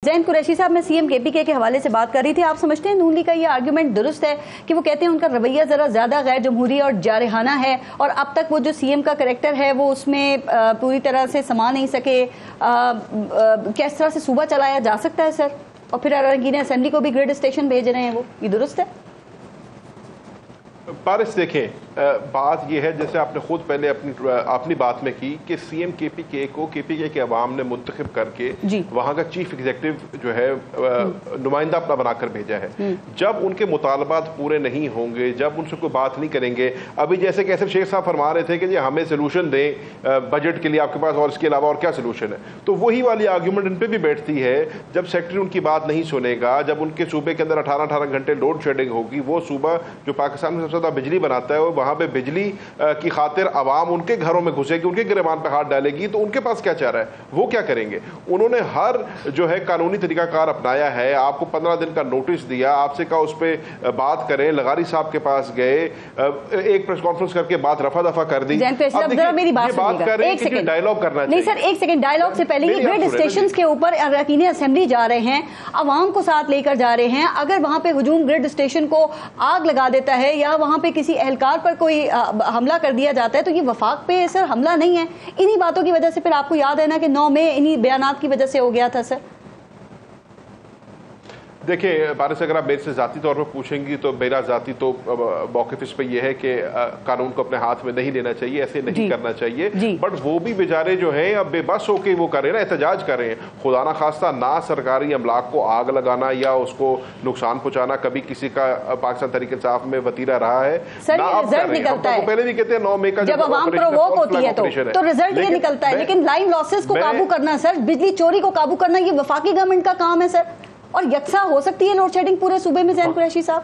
ज़ैन कुरैशी साहब, मैं CM KPK के हवाले से बात कर रही थी। आप समझते हैं नून लीग का ये आर्गुमेंट दुरुस्त है कि वो कहते हैं उनका रवैया ज़रा ज़्यादा गैर जमहूरी और जारहाना है और अब तक वो जो सीएम का करैक्टर है वो उसमें पूरी तरह से समा नहीं सके, किस तरह से सूबा चलाया जा सकता है सर? और फिर अरकान असेंबली को भी ग्रिड स्टेशन भेज रहे हैं, वो ये दुरुस्त है? पारिस देखें, बात यह है जैसे आपने खुद पहले अपनी बात में की कि सीएम केपीके को केपीके के अवाम ने मुंतखब करके वहां का चीफ एग्जीक्यूटिव जो है नुमाइंदा अपना बनाकर भेजा है। जब उनके मुतालबात पूरे नहीं होंगे, जब उनसे कोई बात नहीं करेंगे, अभी जैसे कैसे शेख साहब फरमा रहे थे कि जी हमें सोल्यूशन दें बजट के लिए आपके पास और इसके अलावा और क्या सोल्यूशन है, तो वही वाली आर्ग्यूमेंट इन पर भी बैठती है। जब सेक्रेटरी उनकी बात नहीं सुनेगा, जब उनके सूबे के अंदर 18-18 घंटे लोड शेडिंग होगी, वो सूबा जो पाकिस्तान में सबसे ज्यादा बिजली बनाता है, वहां पे बिजली की खातिर आवाम उनके घरों में घुसेगी, उनके गिरबान पे हाथ डालेगी, तो उनके पास क्या चारा है, वो क्या करेंगे? उन्होंने हर जो है कानूनी तरीकाकार अपनाया है। आपको 15 दिन का नोटिस दिया, आपसे कहा उस पर बात करें, लगारी साहब के पास गए, एक प्रेस कॉन्फ्रेंस करके बात रफा दफा कर दी। मेरी बात कर रहे हैं, डायलॉग करना नहीं सर, एक सेकंड, डायलॉग से पहले ये ग्रिड स्टेशन के ऊपर अरकान असेंबली जा रहे हैं, आवाम को साथ लेकर जा रहे हैं। अगर वहां पे हुजूम ग्रिड स्टेशन को आग लगा देता है या वहां पे किसी एहलकार पर कोई हमला कर दिया जाता है, तो ये वफाक पे सर हमला नहीं है। इन्हीं बातों की वजह से फिर आपको याद है ना कि 9 मई इन्हीं बयानात की वजह से हो गया था सर। देखिए बारिश, अगर आप मेरे से जाती तौर पर पूछेंगी तो मेरा जाती तो मौक़िफ़ इस पे ये है कि कानून को अपने हाथ में नहीं लेना चाहिए, ऐसे नहीं करना चाहिए। बट वो भी बेचारे जो हैं अब बेबस होके वो कर रहे हैं ना, एहतजाज कर रहे हैं। खुदा ना खास्ता ना सरकारी अमलाक को आग लगाना या उसको नुकसान पहुंचाना कभी किसी का पाकिस्तान तहरीक इंसाफ में वतीरा रहा है ना। आप पहले भी कहते हैं 9 मई का जब आवाम प्रोवोक होती है तो रिजल्ट ये निकलता है, लेकिन लाइन लॉसेस को काबू करना सर, बिजली चोरी को काबू करना, ये वफाकी गवर्नमेंट का काम है सर। और यकसा हो सकती है लोड शेडिंग पूरे सूबे में ज़ैन कुरैशी साहब?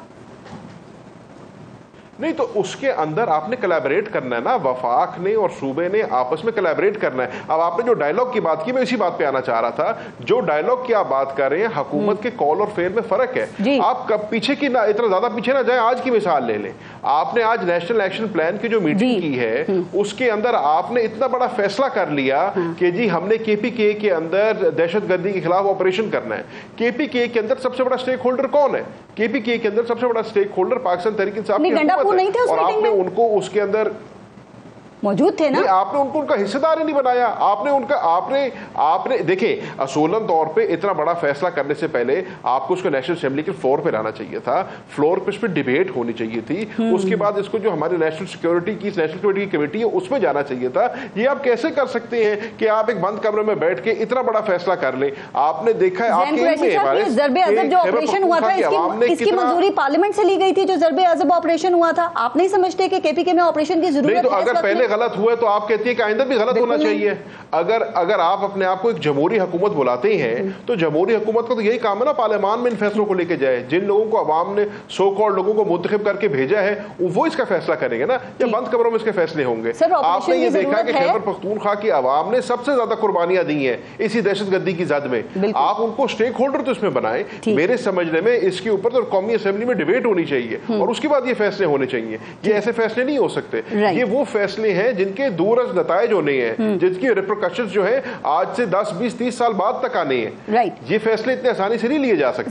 नहीं, तो उसके अंदर आपने कोलैबोरेट करना है ना, वफाक ने और सूबे ने आपस में कोलैबोरेट करना है। अब आपने जो डायलॉग की बात की, मैं इसी बात पे आना चाह रहा था। जो डायलॉग की आप बात कर रहे हैं, हुकूमत के कॉल और फेल में फर्क है। आप कब पीछे की ना, इतना ज्यादा पीछे ना जाए। आज की मिसाल ले लें, आपने आज नेशनल एक्शन प्लान की जो मीटिंग की है उसके अंदर आपने इतना बड़ा फैसला कर लिया कि जी हमने केपीके के अंदर दहशतगर्दी के खिलाफ ऑपरेशन करना है। केपीके के अंदर सबसे बड़ा स्टेक होल्डर कौन है? केपीके के अंदर सबसे बड़ा स्टेक होल्डर पाकिस्तान तहरीक इंसाफ नहीं थे और आपने उनको उसके अंदर मौजूद थे ना। आपने उनको उनका हिस्सेदार ही नहीं बनाया। आपने देखिए, असूलन तौर पे इतना बड़ा फैसला करने से पहले आपको उसको नेशनल असेंबली के फ्लोर पे लाना चाहिए था। फ्लोर पे इस पर डिबेट होनी चाहिए थी। उसके बाद इसको जो हमारी नेशनल सिक्योरिटी की कमेटी है उसमें जाना चाहिए था। ये आप कैसे कर सकते हैं कि आप एक बंद कमरे में बैठ के इतना बड़ा फैसला कर ले? आपने देखा है जो ऑपरेशन हुआ था इसकी मंजूरी पार्लियामेंट से ली गई थी, जो ज़रबे अज़ब ऑपरेशन हुआ था। आप नहीं समझते कि केपीके में ऑपरेशन की जरूरत है? अगर पहले गलत हुआ तो आप कहती है कि आइंदा भी गलत होना चाहिए। अगर आप अपने आप को एक जमहूरी हुकूमत बुलाते हैं तो जमहूरी हुकूमत का तो यही काम है ना, पार्लियामान में इन फैसलों को लेके जाए। जिन लोगों को अवाम ने सो कॉल्ड लोगों को मुंतखब करके भेजा है वो इसका फैसला करेंगे ना, या बंद कमरों में इसके फैसले होंगे? आपने ये देखा कि खैबर पख्तूनख्वा की अवाम ने सबसे ज्यादा कुर्बानियां दी हैं इसी दहशतगर्दी की जद में। आप उनको स्टेक होल्डर तो इसमें बनाए। मेरे समझने में इसके ऊपर तो कौमी असेंबली में डिबेट होनी चाहिए और उसके बाद ये फैसले होने चाहिए। ये ऐसे फैसले नहीं हो सकते। ये वो फैसले हैं जिनके दूरज नतायज होने हैं, जिसकी रिपरकशंस जो है आज से 10, 20, 30 साल बाद तक आने हैं। ये फैसले इतने आसानी से नहीं लिए जा सकते।